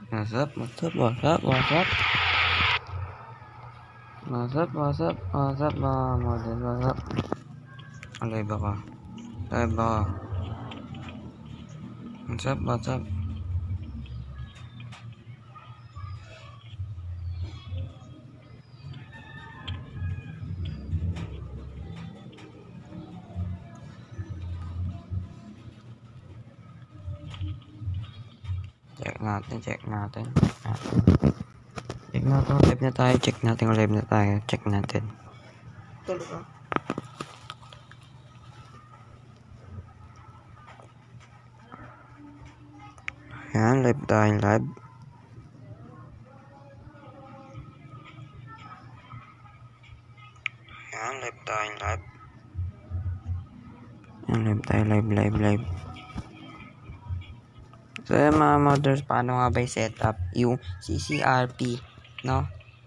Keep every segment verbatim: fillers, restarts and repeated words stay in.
What's up, what's up, what's up, what's up? What's up, what's up, what's up, mga model, what's up? Live ako. Live ako. What's up, what's up? Check natin, check natin. Check natin kung live na tayo, check natin kung live na tayo, check natin. Tulog ka. Ayan, live tayo, live. Ayan, live tayo, live. Ayan, live tayo, live, live, live. So, yung mga modders, paano nga ba i-setup yung C C R P, no?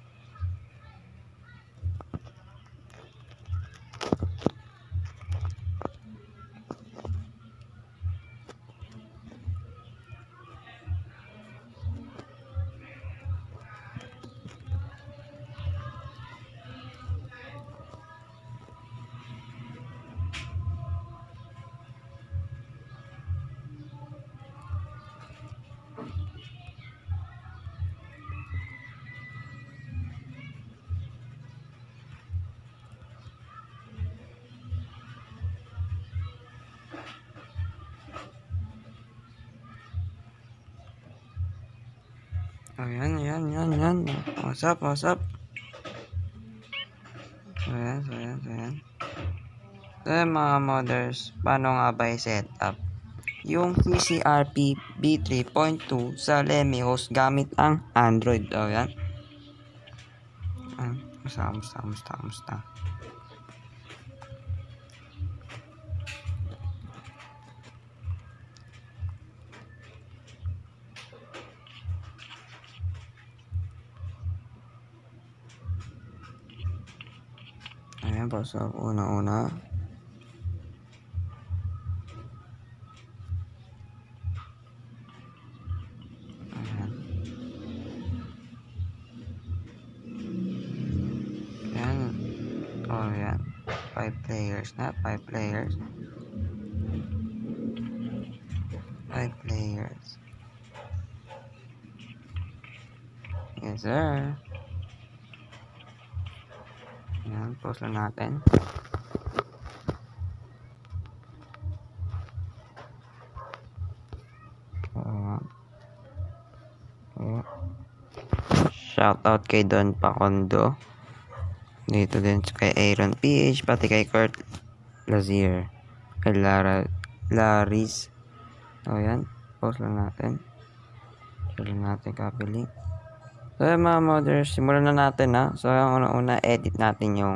Ayan, ayan, ayan, ayan. What's up, what's up? So, ayan, so, ayan, so, ayan. So, ayan, mga modders, paano nga ba i-setup yung C C R P v three point two sa Lemmy-Host gamit ang Android? O, ayan. Ayan, musta, musta, musta, musta. Ayan po, so una-una. Ayan. Ayan. Oh, ayan. Five players na, five players. Five players. Yes, sir. Ayan, pause lang natin. Uh, uh, Shoutout kay Don Pacondo. Dito din kay Aaron P H, pati kay Kurt Lazier. Kay Lara, Laris. O, yan. Pause lang natin. Share lang natin copy link. So, yan mga modders, simulan na natin ha. So, yung una-una, edit natin yung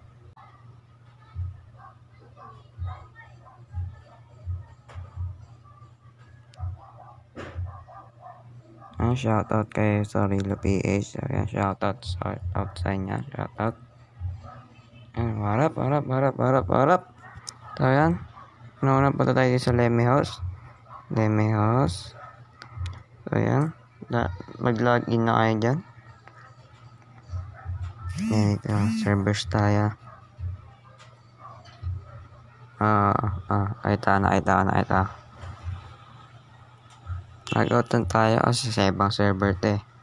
Ayan, shoutout kay Sorilo P H. Ayan, shoutout, shoutout sa inyo. Shoutout. Ayan, warap, warap, warap, warap, warap. So, ayan. Una-una punta tayo sa Lemmy-Host. Lemmy-Host. So, ayan. Mag-login na kayo dyan. Ayan, ito. Servers tayo. Ah, ah, ay ito na, ito na, ito. Nag-outan tayo kasi sa ibang server ito eh.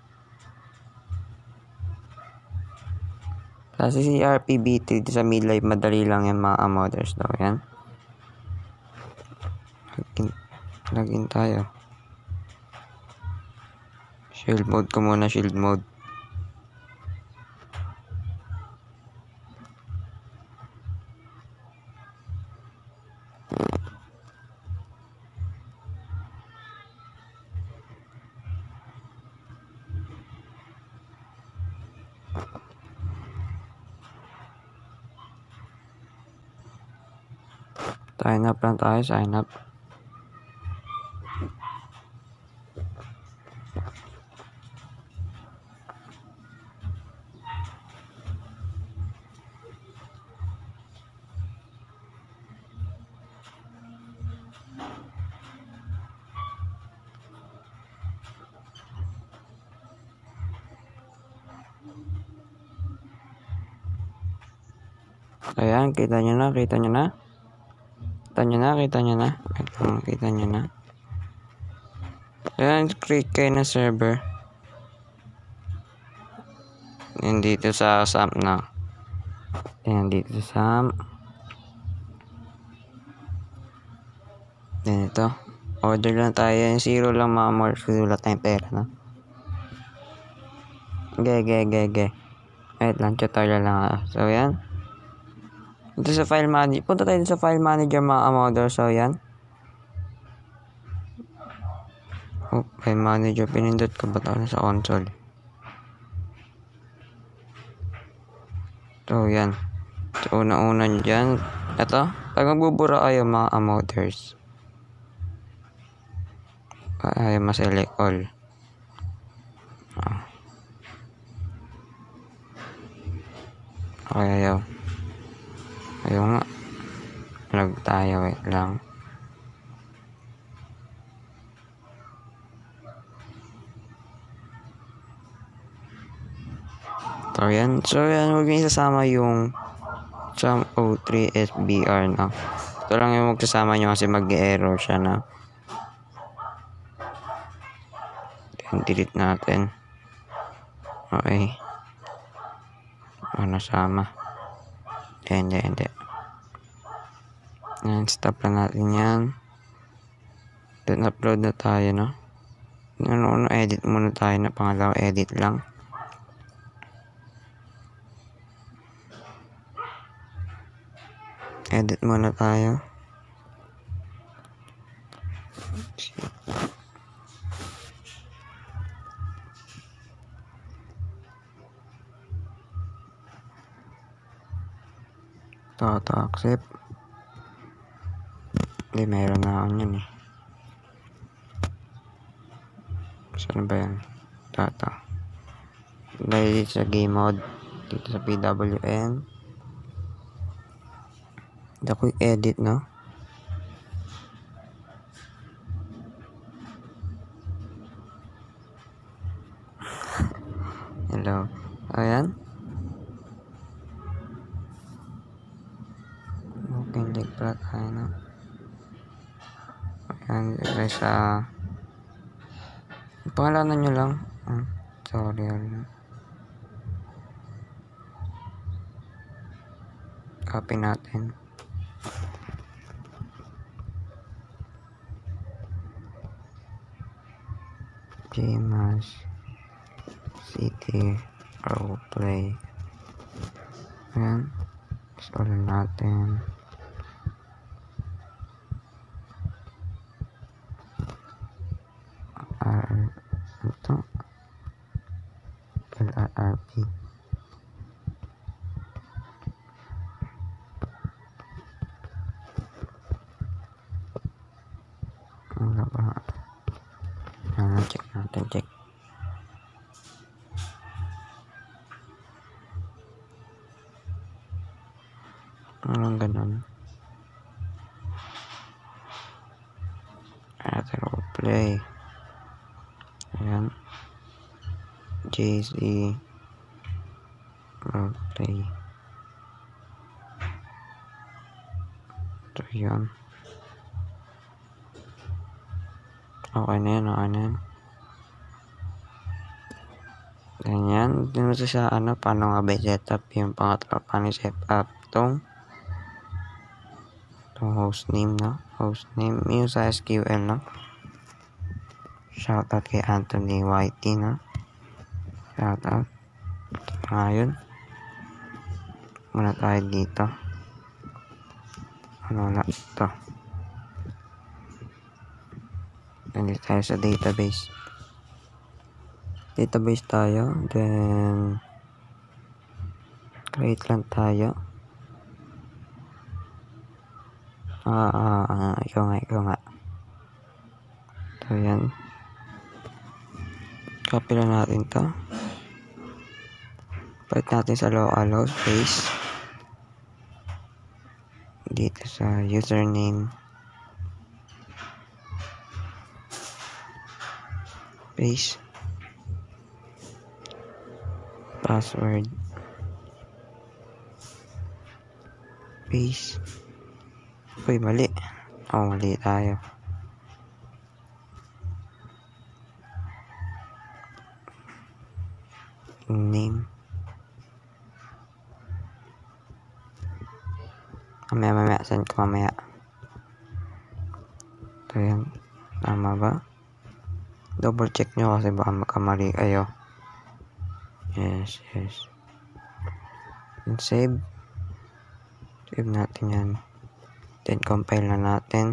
Sa C C R P v three sa mid-life, madali lang yan mga modders daw. Yan. Login, login tayo. Shield mode ko muna, shield mode. Sign up lang tayo, sign up. Ayan, kita nyo na, kita nyo na. Kita nyo na, kita nyo na. Kita nyo na. Ayan, create kayo na server. Ayan, dito sa S A M na. Ayan, dito sa S A M. Ayan, ito. Order lang tayo. Ayan, zero lang mga more. Sulat tayong pera, no? Ge, ge, ge, ge. Wait lang, tutorial lang ako. So, ayan. Dito sa file manager. Punta tayo sa file manager mga amodor. So, ayan. Oh, file manager. Pinindot ko ba ito sa console? So, ayan. So, una-una nyo dyan. Ito. Pag magbubura kayo mga amoders. Ayaw ma-select all. Ah. Okay, ayaw. Ayaw nga. Log tayo, wait lang. So, yan. So, yan. Huwag nyo isasama yung S A M O three S B R na. Ito lang yung magsasama nyo kasi mag-error siya na. Then, delete natin. Okay. Ano sama? Hindi, hindi. Yan, stop lang natin yan. Then, upload na tayo, no? Ano, ano, edit muna tayo na pangalawa, edit lang. Edit muna tayo. Ito, ito, accept. Hindi, meron na ako yun eh. Saan ba yan? Ito, ito. Dahil dito sa game mode. Dito sa P W N. Ito ko edit, no? Hello. Ayan. Okay, like pala tayo, no? Ayan, guys, sa... pangalanan nyo lang. Hmm, sorry, alam. Copy natin. Gmas City Roleplay. Ayan. Install natin. R ito L R R P. Ano ba? Ano, check natin, check. Anong ganun? Ito, roleplay. Ayan. J C roleplay. Ito yun. Okay na yan, okay na yan. Ganyan. Dito sa ano, paano nga ba setup yung pangatlo, paano setup tong itong hostname, no? Hostname, yung sa S Q L, no? Shoutout kay Anthony Whitey, no? Shoutout. Ngayon, muna tayo dito. Ano na ito? Nandito tayo sa database. Database tayo. Then, create lang tayo. Ah, ah, ah, ikaw nga, ikaw nga. So, yan. Copy lang natin to. Palit natin sa local space. Dito sa username. Space. Password. Paste. Uy, mali. Oh, mali tayo. Name. Mamaya, mamaya. Send ko mamaya. Ito yan. Tama ba? Double check nyo kasi baka makamali kayo. Yes, yes. And save. Save natin yan. Then compile na natin.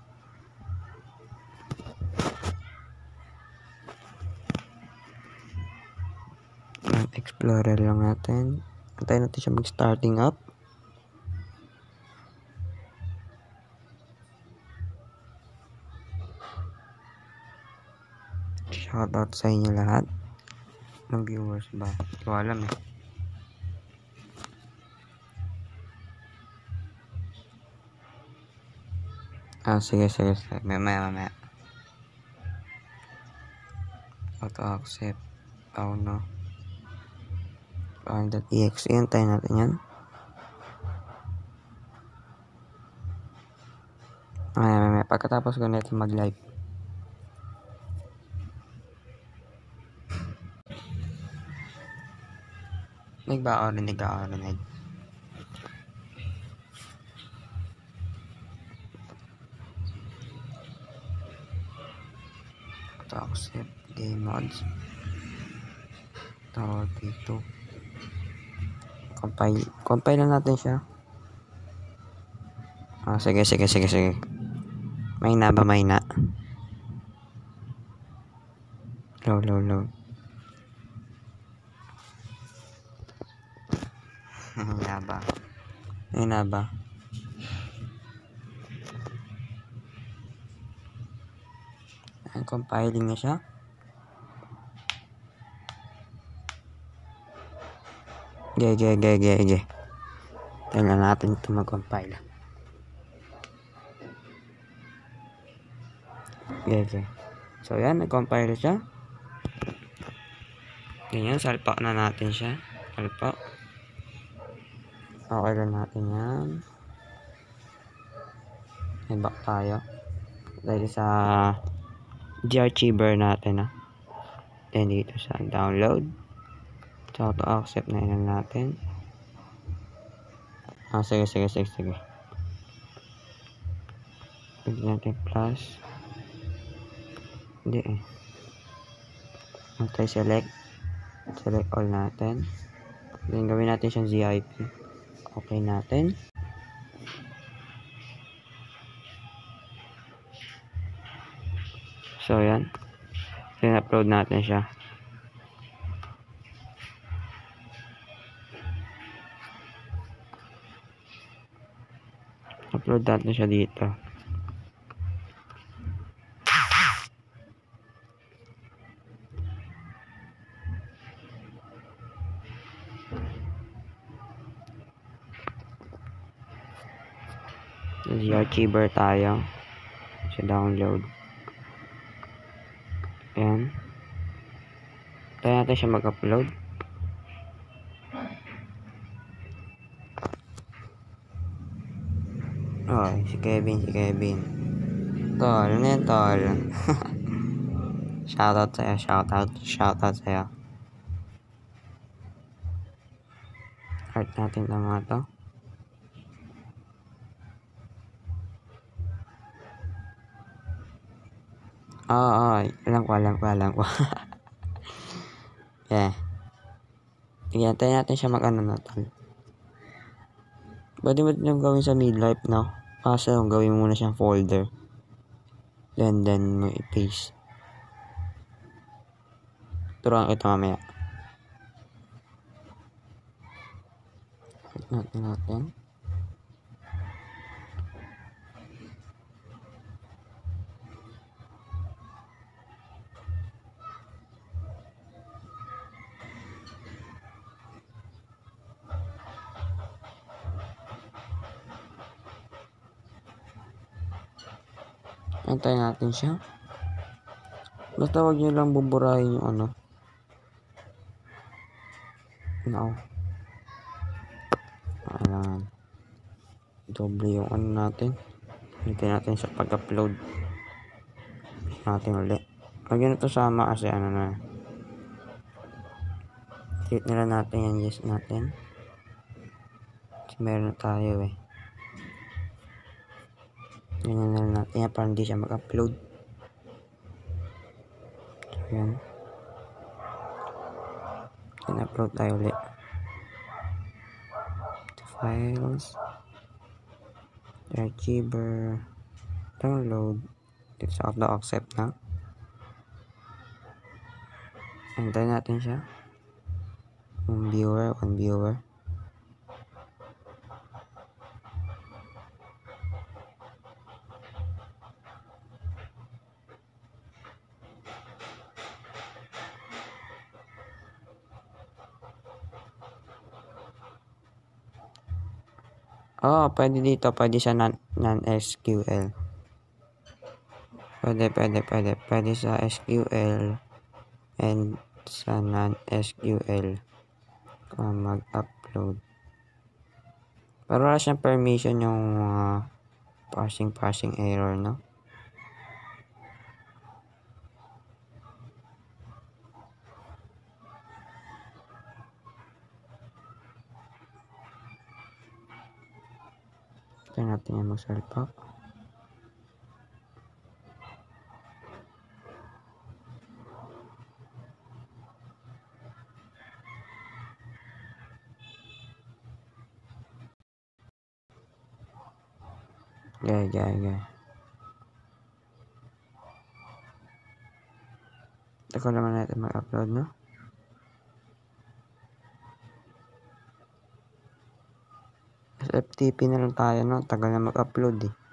Explorer lang natin. Antayin natin siya mag-starting up. Shoutout sa inyo lahat. Ng viewers ba? Hindi ko alam eh. Ah, sige, sige, sige. Mamaya, mamaya. Auto-accept. Oh, no. Bang.exe. Antayin natin yan. Mamaya, mamaya. Pagkatapos ko natin mag-live. Nagba-orinig, nagba-orinig. Auto-accept. Game mods. Ito, dito. Compile. Compile na natin siya. Ah, sige, sige, sige, sige. May na ba, may na? Low, low, low. May na ba? May na ba? Ayan, compiling na siya. Ge, ge, ge, ge, ge. Tingnan natin ito mag-compile. Ge, ge. So, yan. Nag-compile siya. Ganyan. Salpak na natin siya. Salpak. Okay lang natin yan. I-back tayo. Dahil sa G-Archiver natin, ah. Then, dito sa download. So, auto-accept na yun natin. Ah, sige, sige, sige, sige. Pwede natin plus. Hindi eh. Anti-select. Select all natin. Then, gawin natin siyang zip. Okay natin. So, yan. Then, upload natin siya. Upload natin siya dito. G-Archiver tayo. Sa download. Ayan. Tayo natin siya mag-upload. Oh, si Kevin, si Kevin. Tol, ano yan, tol? Shoutout sa'yo, shoutout, shoutout sa'yo. Heart natin tama to. Oo, oh, oh, alam ko, alam ko, alam ko. Yeah. Tignan natin siya mag-ano na, tol. Pwede mo din gawin sa midlife, no? Kaso, gawin mo muna siyang folder. Then, then mo i-paste. Turuan ko ito mamaya. Natin natin. Antayin natin siya. Basta huwag nyo lang buburahin yung ano. No. Kailangan. doble yung ano natin. Hintayin natin sa pag-upload. Natin ulit. Lagyan ito sama kasi ano na. Hit nila natin yan. Yes natin. Kasi meron na tayo eh. Ganyan na natin yan para hindi siya mag-upload. So yan. In-upload tayo ulit. Files. Archiver. Download. Dito sa upload accept na. Antayin natin siya. One viewer. One viewer. Oh, pwede dito. Pwede sa non-S Q L. Pwede, pwede, pwede. Pwede sa S Q L and sa non-S Q L kung mag-upload. Pero wala siyang permission yung uh, parsing, parsing error, no? Ito natin yung mag-salpak. Gaya, gaya, gaya. Ito naman natin mag-upload, no? S F T P na lang tayo, no? Tagal na mag-upload, eh.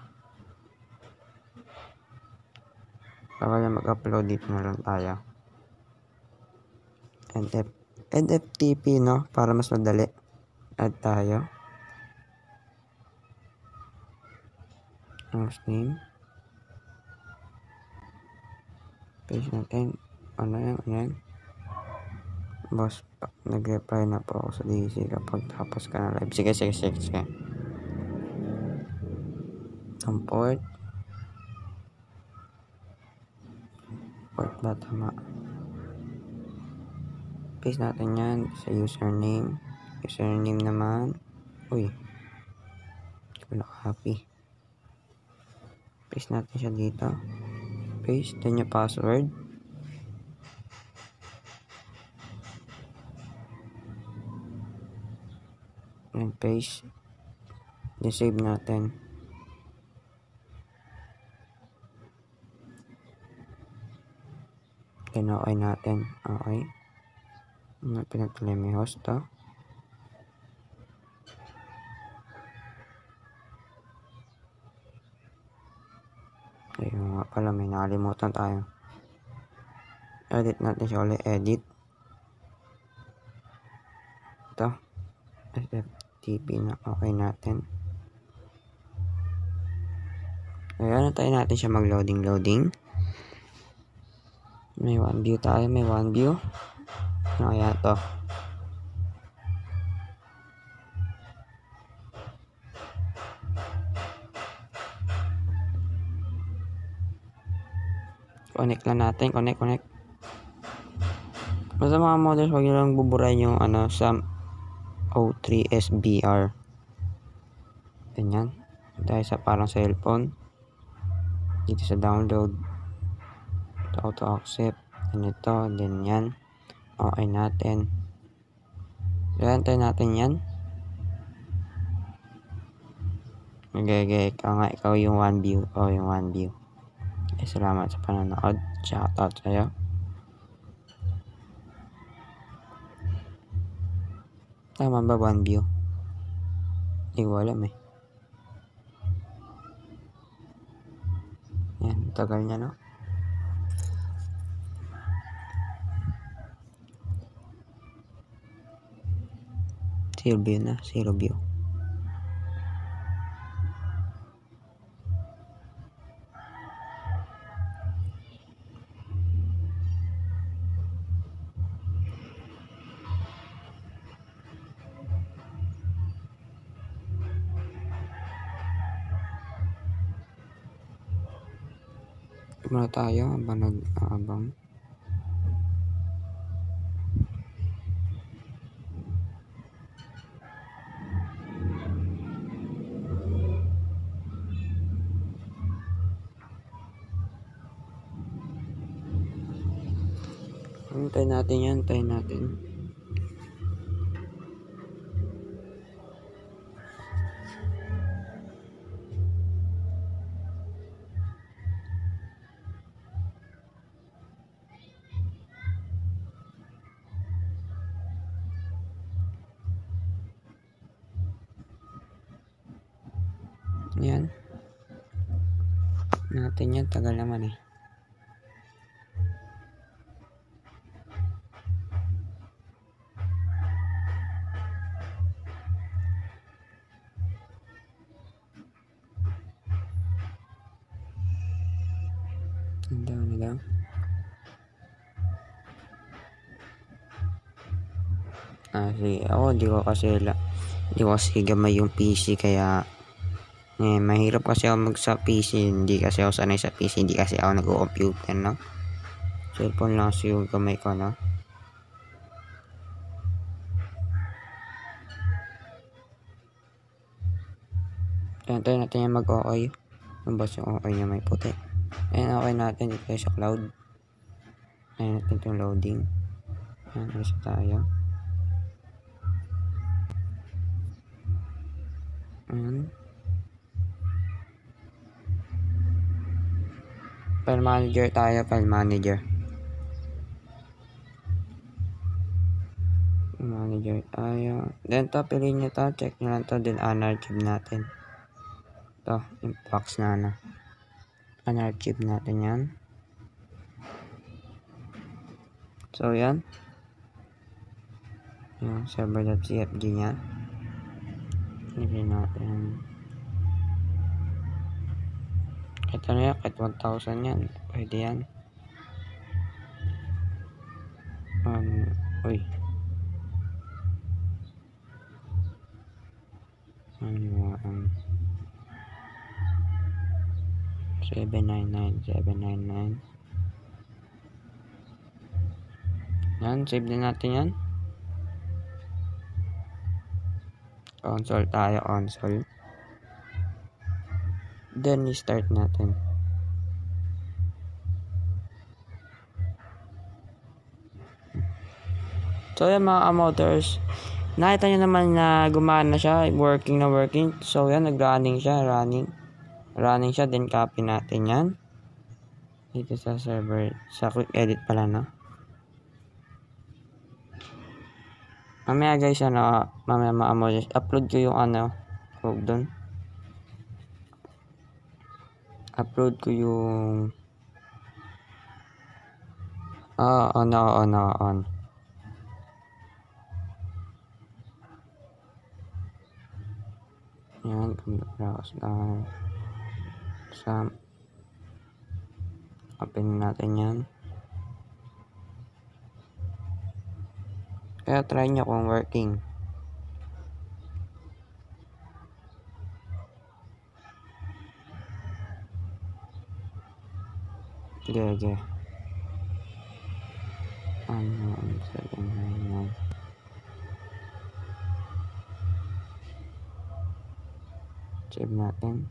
Tagal na mag-upload, dito na lang tayo. N F T P, no? Para mas madali. Add tayo. Host name. Page natin. Ano yan? Ano yan? Boss, nag-reply na po ako sa D C kapag tapos ka na live. Sige, sige, sige, sige. Ang port. Port ba? Tama. Paste natin yan sa username. Username naman. Uy. Hindi ko na-copy. Paste natin siya dito. Paste. Then yung password. And paste. Then save natin. Then okay natin. Okay. Pinatuloy may host to. Ayun nga pala, may nakalimutan tayo. Edit natin siya ulit. Edit. Ito. S F T P na okay natin. Ayan, tayo natin siya mag-loading loading. May one view tayo. May one view. Ano kaya to? Connect lang natin. Connect, connect. Basta mga models, huwag nyo lang buburahin yung ano, SAM O three S B R. Ganyan. Tayo sa parang cellphone. Dito sa download. Auto accept. Ganito. Then yan. Okay natin. Gantay natin yan. Gagay. Ikaw nga. Ikaw yung one view. O yung one view. Eh, salamat sa panonood. Shoutout sa'yo. Tama ba one view? Hindi ko alam eh. Yan, tagal niya, no? Zero view na, zero view. Muna tayo habang nag-aabang. Hintayin natin yan, hintayin natin. Yan. Natin yan, tagal naman eh. Ang daw na daw. Ah, sige. Ako, di ko kasi, di ko kasi gamay yung P C, kaya, eh, mahirap kasi ako mag sa P C, hindi kasi ako sanay sa P C, hindi kasi ako nag-computer, no? Cellphone lang kasi yung gamay ko, no? Ayan, tayo natin yung mag-okay. Nabas yung okay niya may puti. Ayan, okay natin dito sa cloud. Ayan natin itong loading. Ayan, alis tayo. Ayan. File manager tayo, file manager. Manager tayo. Then to, piliin nyo to. Check nyo lang to. Then unarchive natin. To, inbox na na. Unarchive natin yan. So, yan. Yung server.cfg nya. Piliin natin. Ito na yan. Kahit one thousand yan. Pwede yan. Um, uy. Ano um, seven nine nine, seven nine nine. Yan, save din natin yan. Console tayo, console. Then, start natin. So, yan mga motors. Nakita nyo naman na gumana siya, working na working. So, yan, nag-running siya, running. Running siya, then copy natin yan. Dito sa server, sa quick edit pala, no? Mamaya guys, ano, mamaya mga motors, upload ko yung ano, huwag dun. Upload ko yung, ah, on, on, on, on. Yan, browse na sa open natin yan. Kaya try nyo kung working. Sige, sige. Ano, seven nine nine. Save natin.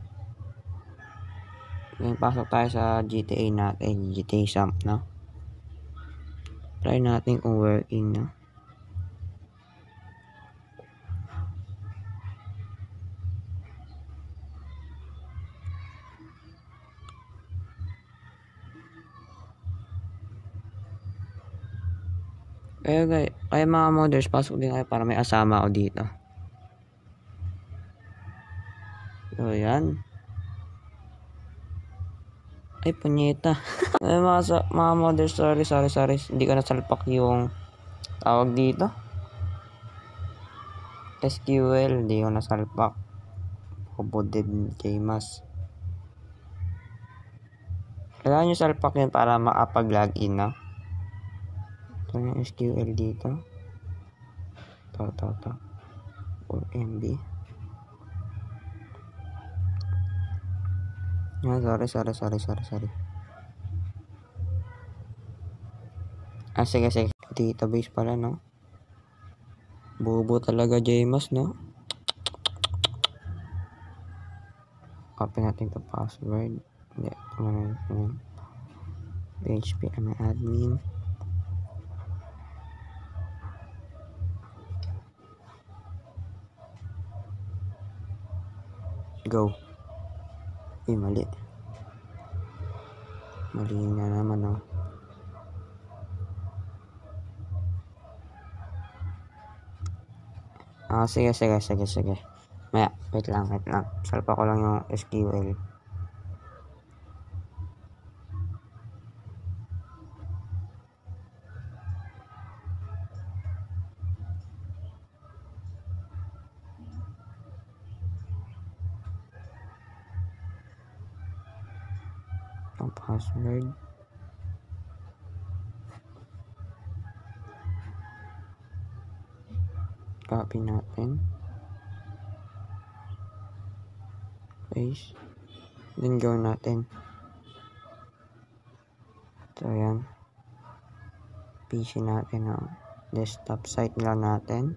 Then, pasok tayo sa G T A natin. G T A Samp, no? Try natin kung working, no? Kaya, guys, kaya mga modders, pasok din kayo para may asama ako dito. So, yan. Ay, punyeta. Ay, mga, mga modders, sorry, sorry, sorry. Hindi ko nasalpak yung tawag dito. S Q L, hindi ko nasalpak. Poboded K-Mas. Kailangan nyo salpak yun para makapag-login na. Ito yung S Q L dito. Ito, ito, ito. four M B. Yan, sorry, sorry, sorry, sorry, sorry. Ah, sige, sige. Database pala, no? Bobo talaga, Jemos, no? Open natin ito password. Hindi. P H P ano admin. Go. Eh, mali. Mali na naman, no? Ah, sige, sige, sige, sige. Maya, wait lang, wait lang. Salpa ko lang yung S Q L. Ang password. Copy natin. Paste. Then go natin. So, yan. P C natin, no? Desktop site lang natin.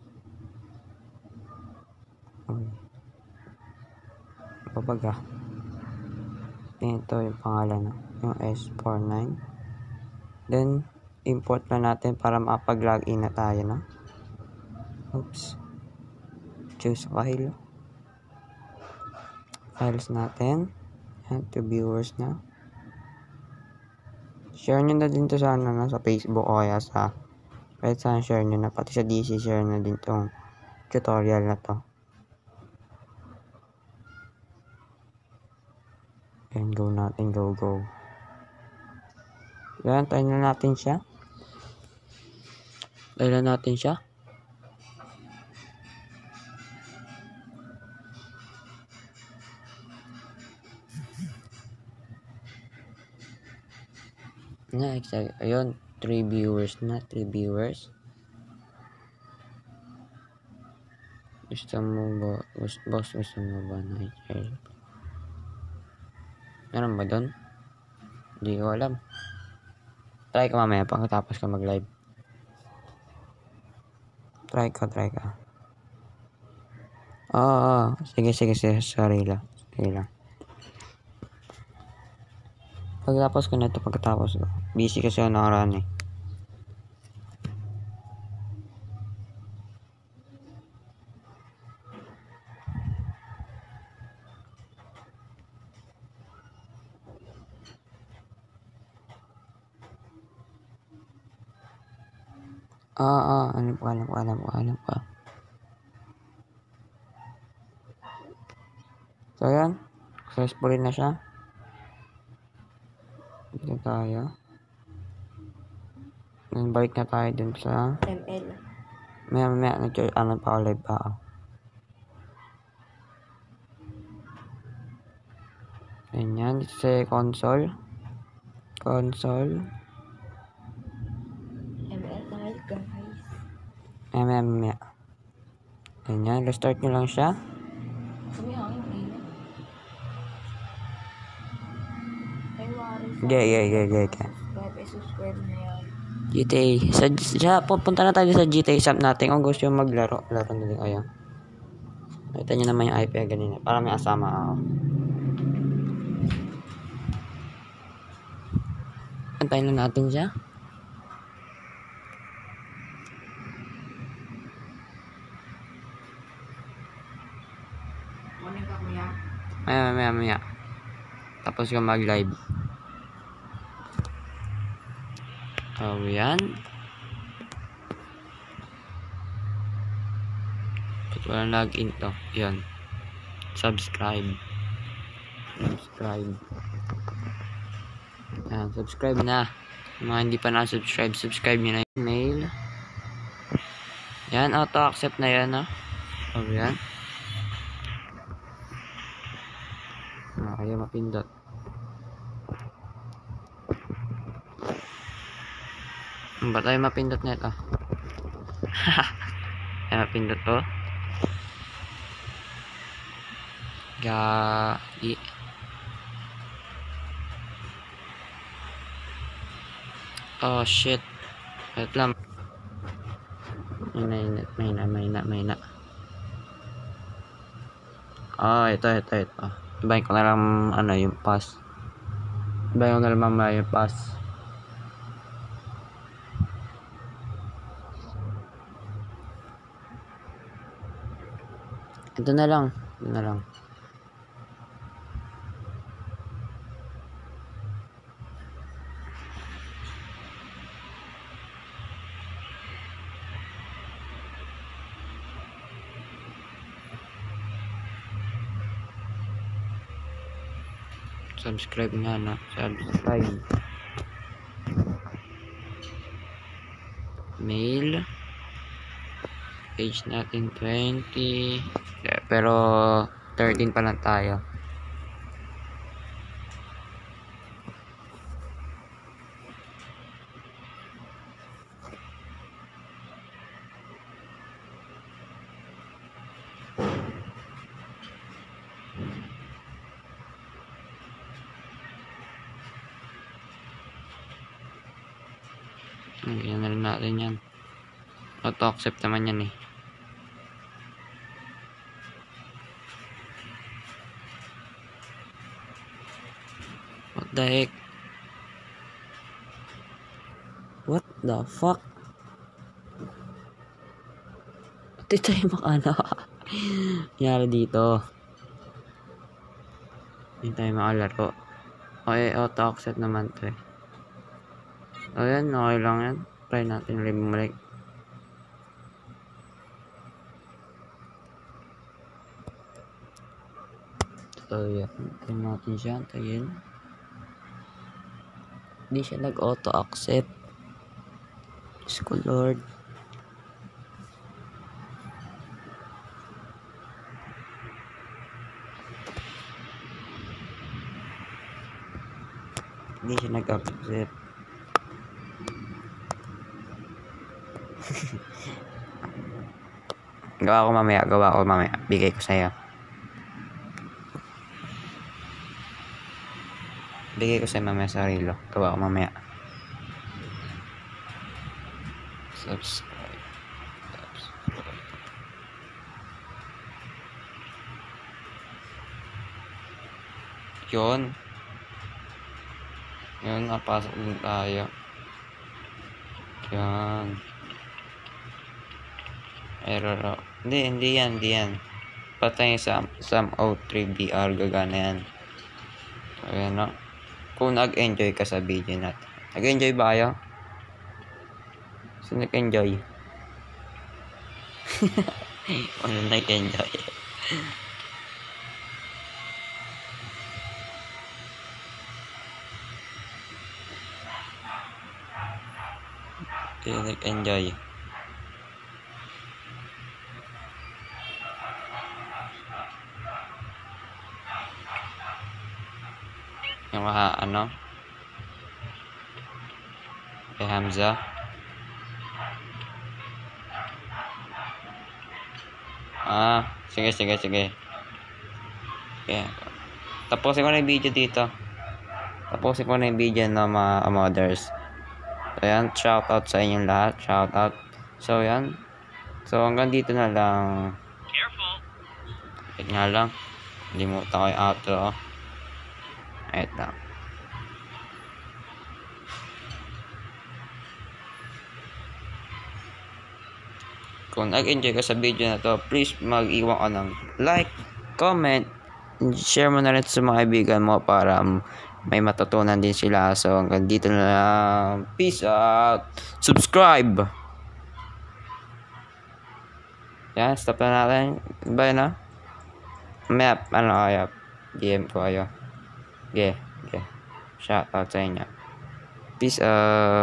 Uy. Babaga. Ito yung pangalan, no? Yung S forty-nine. Then, import na natin para makapag-login na tayo, no? Oops. Choose file. Files natin. And to viewers na. Share nyo na din to sa, ano, no? Sa Facebook o kaya sa kahit saan share nyo na. Pati sa D C share na din tong tutorial na to. And go natin. Go, go. Yan. Tayo na natin siya. Tayo na natin siya. Na, exactly. Ayun, three viewers na, three viewers. Gusto mo ba, boss, gusto mo ba na i-share? Meron ba doon? Hindi ko alam. Try ka mamaya pagkatapos ka mag-live. Try ka, try ka. Oo, oh, oh. Sige, sige, sige, sorry lang. Sige lang. Pagkatapos ko na ito, pagkatapos ko. Busy kasi ako nakaraan eh. Ah, ah, alam ko, alam ko, alam ko, alam ko. So, yan. Successful na siya. Dito tayo. Then, balik na tayo dun sa M L. Maya, maya, nag-ano pa ako, live pa ako. Ganyan, dito sa console. Console. M L tayo, guys. Maya, maya, maya. Ganyan, restart nyo lang siya. Kami hangin din. Ay, wari sa... Okay, okay, okay, okay, okay. Subscribe, eh, subscribe na yan. G T A. Sa, sa, pupunta na tayo sa G T A shop natin. Kung gusto yung maglaro, laro na din kayo. Nakita nyo naman yung I P ganina. Para may asama ako. Antayin na natin siya. Morning ka, kuya. Maya, maya, maya. Tapos ko mag-live. Oh, yan. Ba't walang login to? Yan. Subscribe. Subscribe. Yan, subscribe na. Mga hindi pa na-subscribe, subscribe nyo na yung mail. Yan, auto-accept na yan, ha. Oh, yan. Ah, ayaw mapindot. Ba tayo mapindot na ito? Ayaw mapindot to. Gali. Oh, shit. Wait lang. May na, may na, may na, may na. Ah, ito, ito, ito. Ibahin ko na lang, ano, yung pass. Ibahin ko na lang mamaya yung pass. Ito na lang. Ito na lang. Subscribe nga na. Subscribe. Mail. Page natin twenty. Yeah, pero thirteen pa lang tayo. Ganyan na rin natin yan. Auto-accept naman yan eh. What the heck? What the fuck? Ito tayo makano. Nangyari dito. Hindi tayo makalaro. Okay, auto-accept naman to eh. O yan, okay lang yan. Try natin ulit bumalik. So yan, try natin siya. Tayin. Hindi siya nag-auto-accept. Diyos ko Lord. Hindi siya nag-accept. Gawa ko mamaya, gawa ko mamaya. Bigay ko sa'yo. Bigay ko sa'yo mamaya sa relo. Gawa ko mamaya. Subscribe. Subscribe. Yun. Yun, napasok din tayo. Yan. Error. Hindi, hindi yan, hindi yan. Patay sa Sam O three B R, gagana yan. So, yan no. Kung nag-enjoy ka sa video natin. Nag-enjoy ba kayo? Sino nag-enjoy? Ano nag-enjoy? Sino nag-enjoy? Yung mga ano? Kay Hamza. Ah, sige, sige, sige. Okay. Tapusin ko na yung video dito. Tapusin ko na yung video ng mga mothers. So, yan. Shoutout sa inyong lahat. Shoutout. So, yan. So, hanggang dito na lang. Careful. Wait nga lang. Limutan ko yung outro. Wait lang. Kung nag-enjoy ka sa video na to, please mag-iwan ka ng like, comment, and share mo na rin sa mga kaibigan mo para may matutunan din sila. So, hanggang dito na lang. Peace out. Subscribe. Yan, stop na natin. Bye na. Map, ano kaya? D M ko kayo. Okay, okay. Shout out sa inyo. Peace out.